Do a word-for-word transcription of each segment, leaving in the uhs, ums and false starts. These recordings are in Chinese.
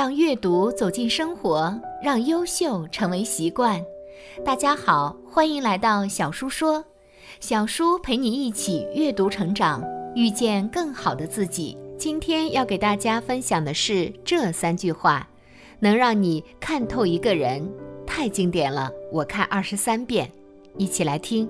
让阅读走进生活，让优秀成为习惯。大家好，欢迎来到小叔说，小叔陪你一起阅读成长，遇见更好的自己。今天要给大家分享的是这三句话，能让你看透一个人，太经典了，我看二十三遍。一起来听。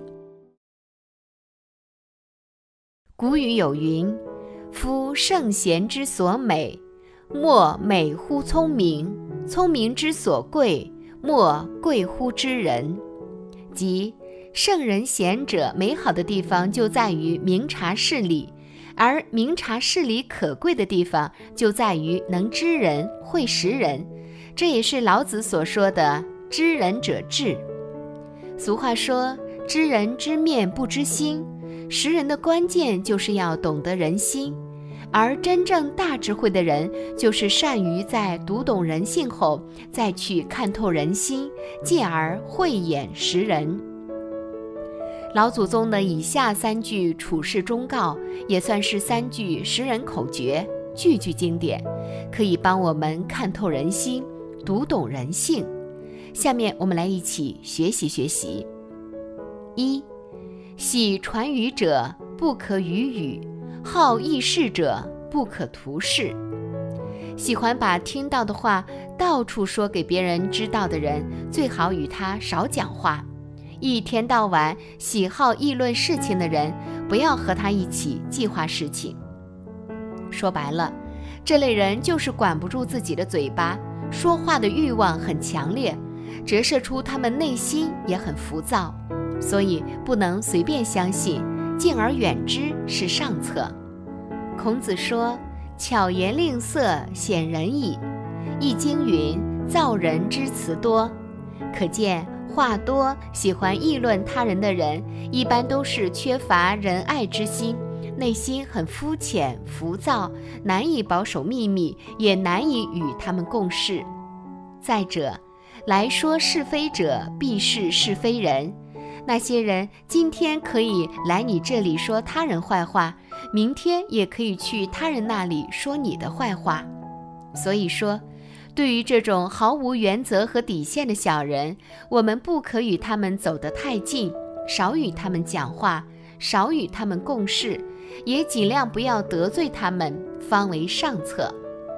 古语有云：夫圣贤之所美，莫美乎聪明；聪明之所贵，莫贵乎知人。即圣人贤者美好的地方就在于明察事理，而明察事理可贵的地方就在于能知人会识人，这也是老子所说的知人者智。俗话说，知人知面不知心，识人的关键就是要懂得人心，而真正大智慧的人就是善于在读懂人性后再去看透人心，进而慧眼识人。老祖宗的以下三句处世忠告也算是三句识人口诀，句句经典，可以帮我们看透人心，读懂人性。下面我们来一起学习学习。一，喜传语者不可语语，好议事者不可图事。喜欢把听到的话到处说给别人知道的人，最好与他少讲话。一天到晚喜好议论事情的人，不要和他一起计划事情。说白了，这类人就是管不住自己的嘴巴，说话的欲望很强烈，折射出他们内心也很浮躁，所以不能随便相信，敬而远之是上策。孔子说：巧言令色，鲜人矣。易经云：造人之辞多。可见话多、喜欢议论他人的人，一般都是缺乏仁爱之心，内心很肤浅、浮躁，难以保守秘密，也难以与他们共事。再者，来说是非者，必是是非人。那些人今天可以来你这里说他人坏话，明天也可以去他人那里说你的坏话。所以说，对于这种毫无原则和底线的小人，我们不可与他们走得太近，少与他们讲话，少与他们共事，也尽量不要得罪他们，方为上策。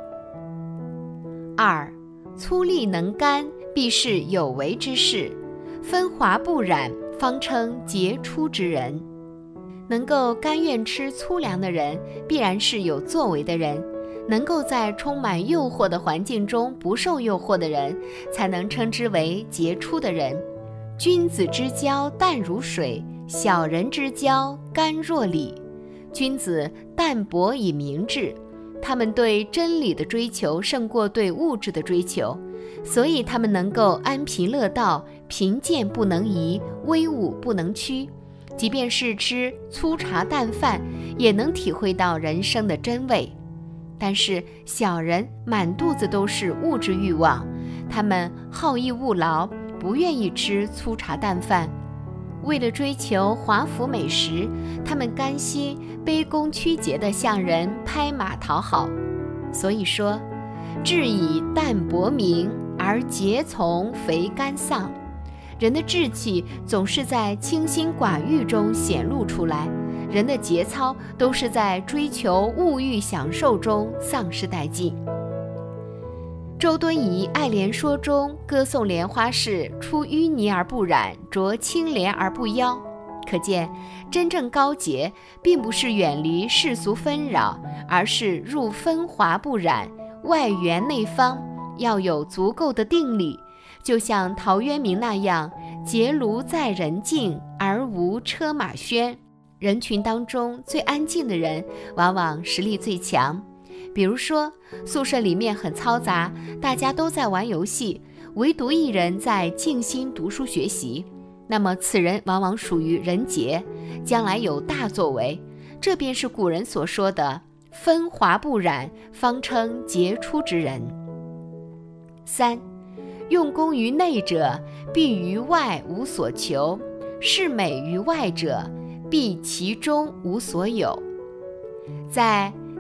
二，粗粝能干，必是有为之士；风华不染，方称杰出之人。能够甘愿吃粗粮的人，必然是有作为的人；能够在充满诱惑的环境中不受诱惑的人，才能称之为杰出的人。君子之交淡如水，小人之交甘若醴。君子淡泊以明志，他们对真理的追求胜过对物质的追求，所以他们能够安贫乐道，贫贱不能移，威武不能屈。即便是吃粗茶淡饭，也能体会到人生的真味。但是小人满肚子都是物质欲望，他们好逸恶劳，不愿意吃粗茶淡饭。为了追求华服美食，他们甘心卑躬屈节地向人拍马讨好。所以说，志以淡泊明，而节从肥甘丧。人的志气总是在清心寡欲中显露出来，人的节操都是在追求物欲享受中丧失殆尽。周敦颐《爱莲说》中歌颂莲花是出淤泥而不染，着清涟而不妖。可见真正高洁并不是远离世俗纷扰，而是入风华不染，外圆内方，要有足够的定力。就像陶渊明那样，结庐在人境，而无车马喧。人群当中最安静的人，往往实力最强。比如说，宿舍里面很嘈杂，大家都在玩游戏，唯独一人在静心读书学习，那么此人往往属于人杰，将来有大作为。这便是古人所说的风华不染，方称杰出之人。三，用功于内者，必于外无所求；视美于外者，必其中无所有。在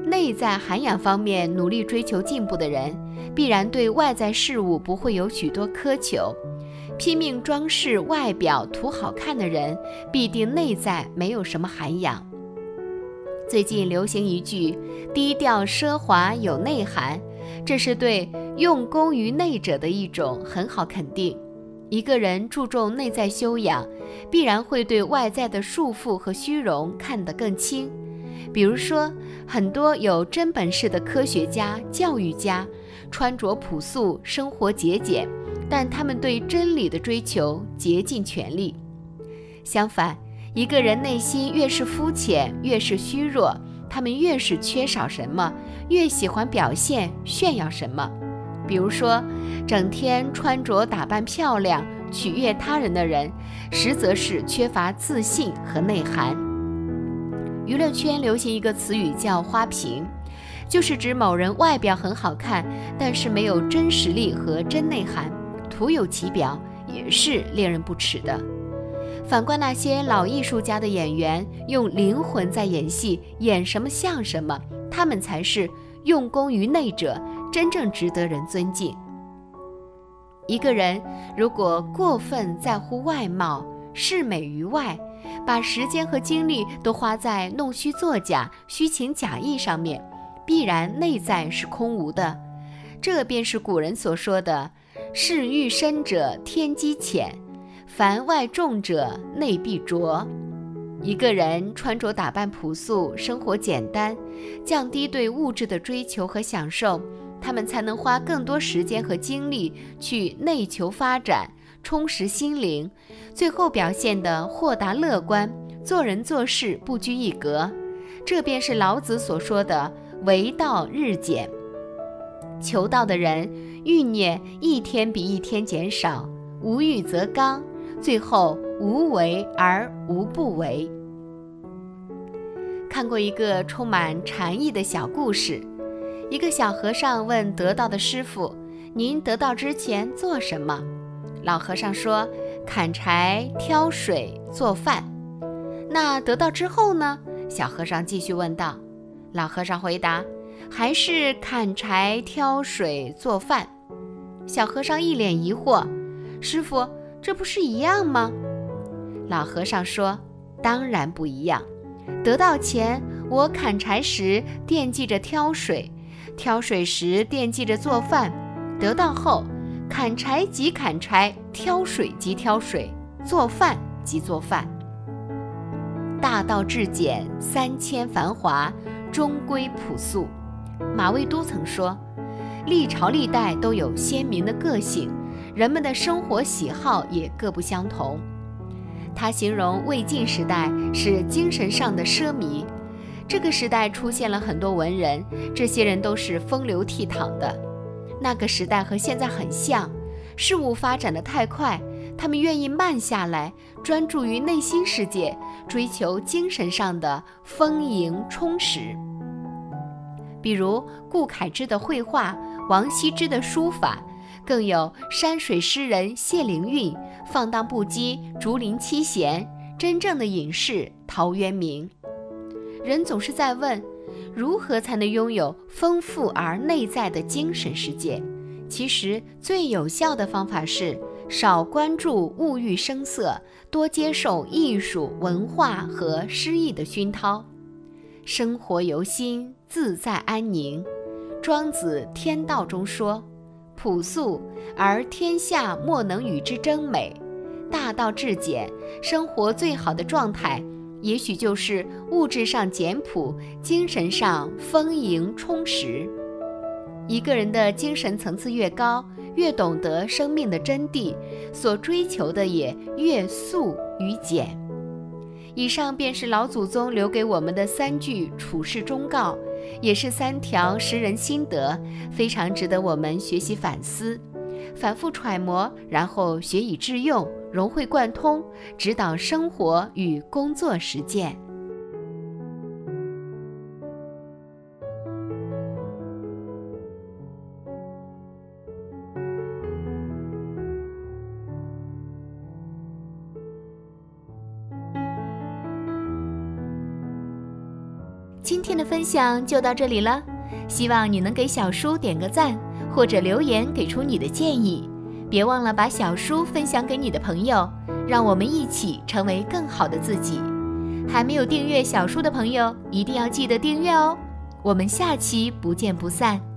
内在涵养方面努力追求进步的人，必然对外在事物不会有许多苛求；拼命装饰外表图好看的人，必定内在没有什么涵养。最近流行一句低调奢华有内涵，这是对用功于内者的一种很好肯定。一个人注重内在修养，必然会对外在的束缚和虚荣看得更轻。比如说，很多有真本事的科学家、教育家，穿着朴素，生活节俭，但他们对真理的追求竭尽全力。相反，一个人内心越是肤浅，越是虚弱，他们越是缺少什么，越喜欢表现炫耀什么。比如说，整天穿着打扮漂亮，取悦他人的人，实则是缺乏自信和内涵。娱乐圈流行一个词语叫花瓶，就是指某人外表很好看，但是没有真实力和真内涵，徒有其表，也是令人不齿的。反观那些老艺术家的演员，用灵魂在演戏，演什么像什么，他们才是用功于内者，真正值得人尊敬。一个人如果过分在乎外貌，视美于外，把时间和精力都花在弄虚作假、虚情假意上面，必然内在是空无的。这便是古人所说的事欲深者天机浅，凡外重者内必浊。一个人穿着打扮朴素，生活简单，降低对物质的追求和享受，他们才能花更多时间和精力去内求发展，充实心灵，最后表现得豁达乐观，做人做事不拘一格。这便是老子所说的为道日减。求道的人欲念一天比一天减少，无欲则刚，最后无为而无不为。看过一个充满禅意的小故事，一个小和尚问得道的师傅：您得道之前做什么？老和尚说：砍柴、挑水、做饭。那得道之后呢？小和尚继续问道。老和尚回答：还是砍柴、挑水、做饭。小和尚一脸疑惑：师傅，这不是一样吗？老和尚说：当然不一样。得道前，我砍柴时惦记着挑水，挑水时惦记着做饭；得道后，砍柴即砍柴，挑水即挑水，做饭即做饭。大道至简，三千繁华，终归朴素。马未都曾说，历朝历代都有鲜明的个性，人们的生活喜好也各不相同。他形容魏晋时代是精神上的奢靡，这个时代出现了很多文人，这些人都是风流倜傥的。那个时代和现在很像，事物发展得太快，他们愿意慢下来，专注于内心世界，追求精神上的丰盈充实。比如顾恺之的绘画，王羲之的书法，更有山水诗人谢灵运、放荡不羁竹林七贤，真正的隐士陶渊明。人总是在问，如何才能拥有丰富而内在的精神世界？其实最有效的方法是少关注物欲声色，多接受艺术、文化和诗意的熏陶。生活由心，自在安宁。庄子《天道》中说，朴素而天下莫能与之争美。大道至简，生活最好的状态也许就是物质上简朴，精神上丰盈充实。一个人的精神层次越高，越懂得生命的真谛，所追求的也越素与简。以上便是老祖宗留给我们的三句处世忠告，也是三条识人心得，非常值得我们学习反思，反复揣摩，然后学以致用，融会贯通，指导生活与工作实践。 今天的分享就到这里了，希望你能给小书点个赞，或者留言给出你的建议。别忘了把小书分享给你的朋友，让我们一起成为更好的自己。还没有订阅小书的朋友，一定要记得订阅哦。我们下期不见不散。